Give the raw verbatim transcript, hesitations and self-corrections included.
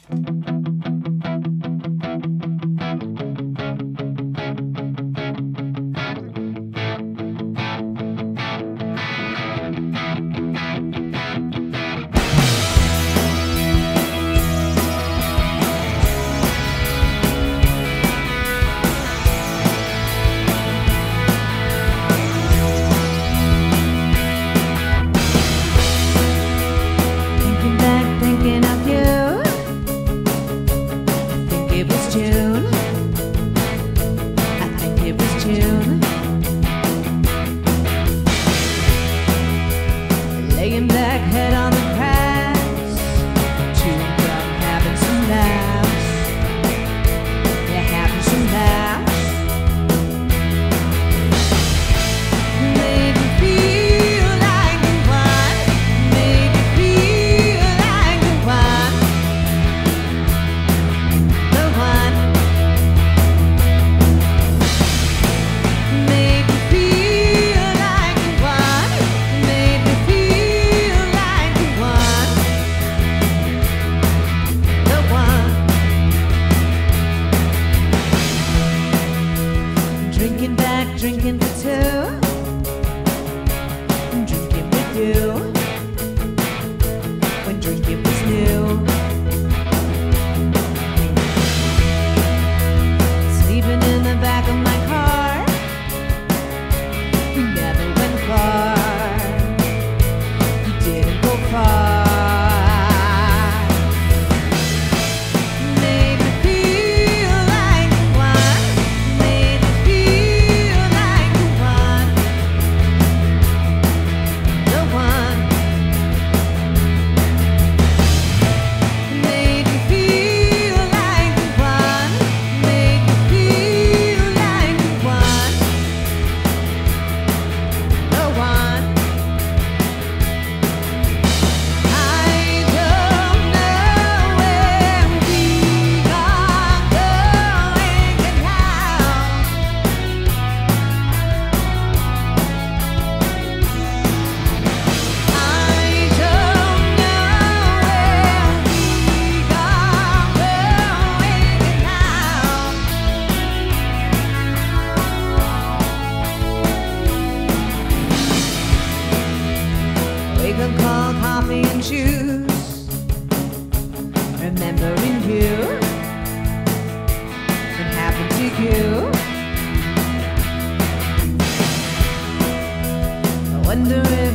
Laying back, head on the grass, chewing gum, having some laughs. Yeah, having some laughs. Made me feel like the one. Made me feel like the one. The one. Made me feel like the one. Made me feel like the one. The one. Drinking back, drinking for two. Drinking with you. When drinking was new. Sleeping in the back of my car. We never went far. We didn't go far. Made me feel like the one. Made me feel like the one. The one. Made me feel like the one. Made me feel like the one. The one. I don't know where we are going and how. I don't know where we are going and how. Wake up, call, coffee and juice. Remembering you. What happened to you? I wonder if